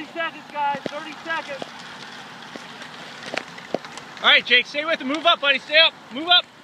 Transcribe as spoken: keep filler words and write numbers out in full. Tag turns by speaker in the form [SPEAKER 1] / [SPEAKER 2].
[SPEAKER 1] thirty seconds, guys. thirty seconds.
[SPEAKER 2] All right, Jake, stay with him. Move up, buddy. Stay up. Move up.